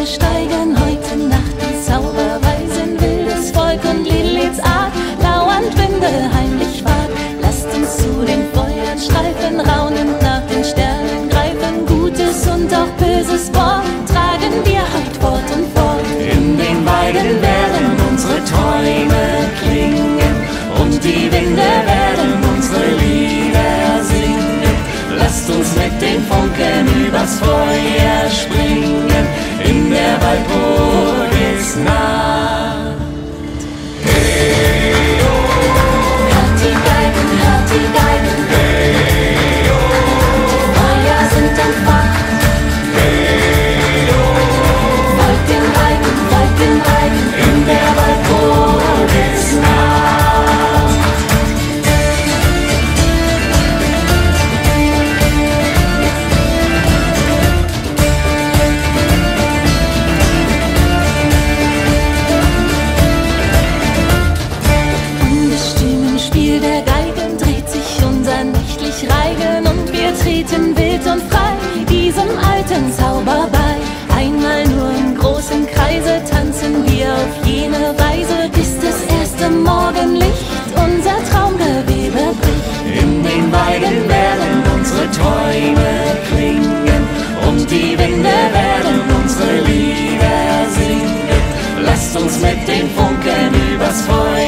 wir steigen heute Nacht in Zauberweise in wildes Volk und Liliths Art, lauernd Winde heimlich wart. Lasst uns zu den Feuern streifen, raunend nach den Sternen greifen, Gutes und auch Böses Wort tragen wir heut fort und fort. In den Weiden werden unsere Träume klingen und die Winde werden unsere Lieder singen. Lasst uns mit den Funken übers Feuer springen in der Walpurgisnacht. Hey, oh. Hört die Geigen, hört die Geigen. Hey, oh. Feuer sind entfacht. Hey, oh. Folgt den Reigen, folgt den Reigen in der Walpurgisnacht. Treten wild und frei diesem alten Zauber bei. Einmal nur im großen Kreise tanzen wir auf jene Weise, bis das erste Morgenlicht unser Traumgewebe bricht. In den Weiden werden unsere Träume klingen und die Winde werden unsere Lieder singen. Lasst uns mit den Funken übers Feuer